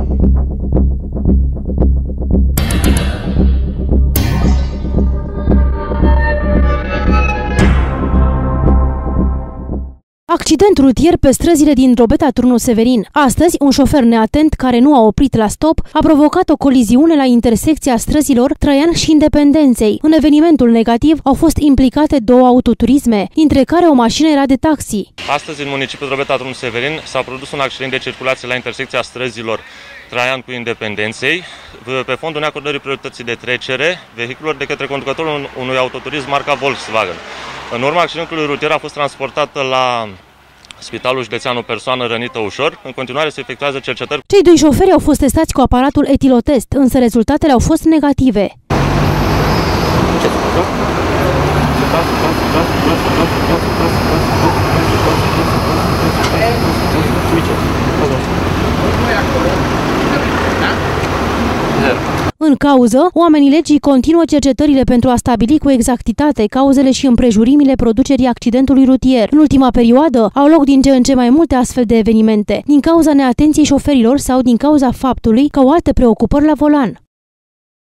Accident rutier pe străzile din Drobeta Turnu Severin. Astăzi, un șofer neatent care nu a oprit la stop a provocat o coliziune la intersecția străzilor Traian și Independenței. În evenimentul negativ au fost implicate două autoturisme, dintre care o mașină era de taxi. Astăzi, în municipiul Drobeta Turnu Severin, s-a produs un accident de circulație la intersecția străzilor Traian cu Independenței, pe fondul neacordării priorității de trecere vehiculelor de către conducătorul unui autoturism marca Volkswagen. În urma accidentului rutier a fost transportată la Spitalul Județean o persoană rănită ușor. În continuare se efectuează cercetări. Cei doi șoferi au fost testați cu aparatul etilotest, însă rezultatele au fost negative. În cauză, oamenii legii continuă cercetările pentru a stabili cu exactitate cauzele și împrejurimile producerii accidentului rutier. În ultima perioadă au loc din ce în ce mai multe astfel de evenimente, din cauza neatenției șoferilor sau din cauza faptului că au alte preocupări la volan.